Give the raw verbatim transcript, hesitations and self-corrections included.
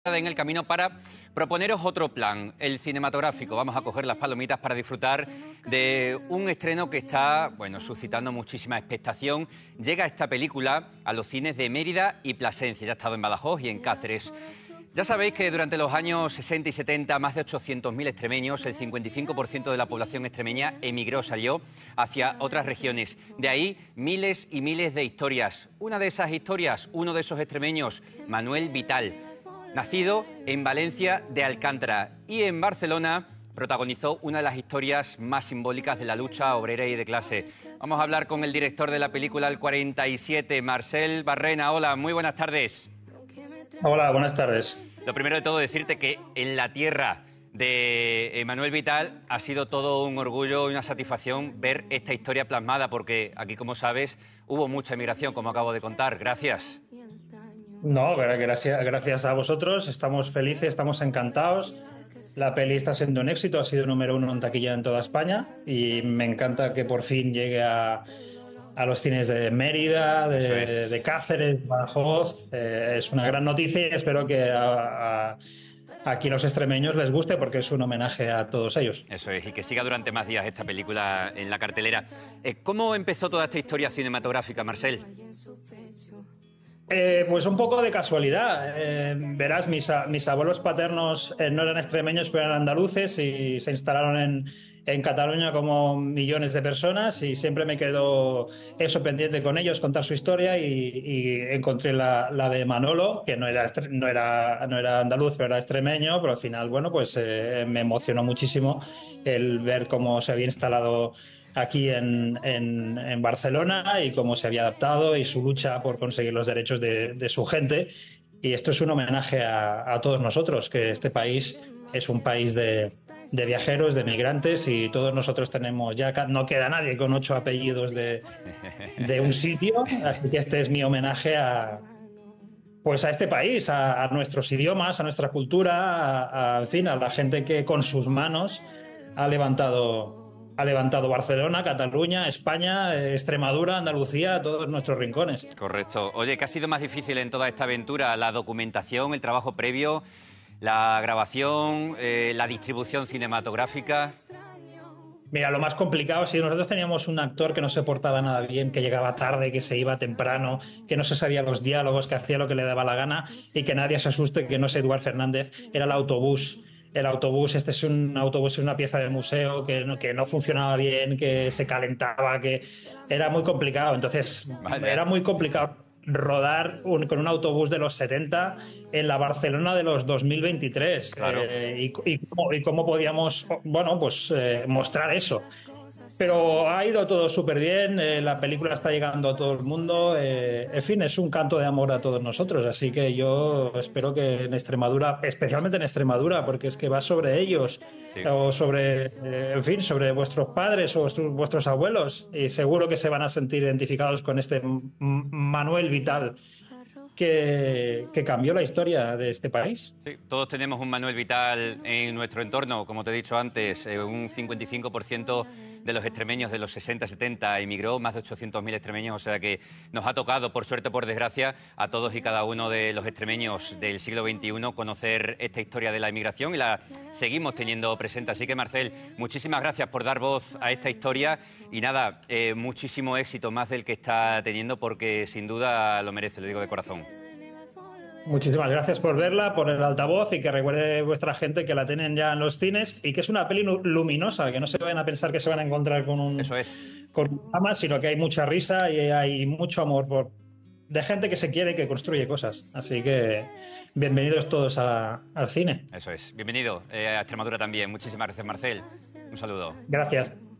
en el camino para proponeros otro plan, el cinematográfico. Vamos a coger las palomitas para disfrutar de un estreno que está, bueno, suscitando muchísima expectación. Llega esta película a los cines de Mérida y Plasencia. Ya ha estado en Badajoz y en Cáceres. Ya sabéis que durante los años sesenta y setenta, más de ochocientos mil extremeños, el cincuenta y cinco por ciento de la población extremeña emigró, salió hacia otras regiones. De ahí, miles y miles de historias. Una de esas historias, uno de esos extremeños, Manuel Vital, nacido en Valencia de Alcántara y en Barcelona, protagonizó una de las historias más simbólicas de la lucha obrera y de clase. Vamos a hablar con el director de la película El cuarenta y siete, Marcel Barrena. Hola, muy buenas tardes. Hola, buenas tardes. Lo primero de todo, decirte que en la tierra de Manuel Vital ha sido todo un orgullo y una satisfacción ver esta historia plasmada, porque aquí, como sabes, hubo mucha emigración, como acabo de contar. Gracias. No, gracias, gracias a vosotros. Estamos felices, estamos encantados. La peli está siendo un éxito, ha sido número uno en taquilla en toda España y me encanta que por fin llegue a, a los cines de Mérida, de, es. de Cáceres, Badajoz. Eh, es una gran noticia y espero que a, a, aquí los extremeños les guste porque es un homenaje a todos ellos. Eso es, y que siga durante más días esta película en la cartelera. Eh, ¿Cómo empezó toda esta historia cinematográfica, Marcel? Eh, pues un poco de casualidad. Eh, verás, mis, a, mis abuelos paternos eh, no eran extremeños, pero eran andaluces y se instalaron en, en Cataluña como millones de personas y siempre me quedó eso pendiente con ellos, contar su historia y, y encontré la, la de Manolo, que no era, no, era, no era andaluz, pero era extremeño, pero al final, bueno, pues eh, me emocionó muchísimo el ver cómo se había instalado aquí en, en, en Barcelona y cómo se había adaptado y su lucha por conseguir los derechos de, de su gente. Y esto es un homenaje a, a todos nosotros, que este país es un país de, de viajeros, de migrantes y todos nosotros tenemos, ya no queda nadie con ocho apellidos de, de un sitio, así que este es mi homenaje a, pues a este país, a, a nuestros idiomas, a nuestra cultura, a, a, en fin, a la gente que con sus manos ha levantado Ha levantado Barcelona, Cataluña, España, Extremadura, Andalucía, todos nuestros rincones. Correcto. Oye, ¿qué ha sido más difícil en toda esta aventura? ¿La documentación, el trabajo previo, la grabación, eh, la distribución cinematográfica? Mira, lo más complicado, si nosotros teníamos un actor que no se portaba nada bien, que llegaba tarde, que se iba temprano, que no se sabía los diálogos, que hacía lo que le daba la gana y que nadie se asuste que no es Eduard Fernández, era el autobús. El autobús, este es un autobús, es una pieza del museo que no, que no funcionaba bien, que se calentaba, que era muy complicado. Entonces, Vaya. era muy complicado rodar un, con un autobús de los setenta en la Barcelona de los dos mil veintitrés. Claro. Eh, y, y, cómo, y cómo podíamos, bueno, pues eh, mostrar eso. Pero ha ido todo súper bien, eh, la película está llegando a todo el mundo, eh, en fin, es un canto de amor a todos nosotros, así que yo espero que en Extremadura, especialmente en Extremadura, porque es que va sobre ellos, Sí. o sobre, eh, en fin, sobre vuestros padres o vuestros, vuestros abuelos, y seguro que se van a sentir identificados con este Manuel Vital, que, que cambió la historia de este país. Sí, todos tenemos un Manuel Vital en nuestro entorno, como te he dicho antes, eh, un cincuenta y cinco por ciento de los extremeños de los sesenta setenta emigró, más de ochocientos mil extremeños, o sea que nos ha tocado, por suerte o por desgracia, a todos y cada uno de los extremeños del siglo veintiuno conocer esta historia de la inmigración y la seguimos teniendo presente. Así que, Marcel, muchísimas gracias por dar voz a esta historia y nada, eh, muchísimo éxito, más del que está teniendo, porque sin duda lo merece, lo digo de corazón. Muchísimas gracias por verla, por el altavoz y que recuerde vuestra gente que la tienen ya en los cines y que es una peli luminosa, que no se vayan a pensar que se van a encontrar con un Eso es. con un drama, sino que hay mucha risa y hay mucho amor por, de gente que se quiere y que construye cosas. Así que bienvenidos todos a, al cine. Eso es. Bienvenido eh, a Extremadura también. Muchísimas gracias, Marcel. Un saludo. Gracias.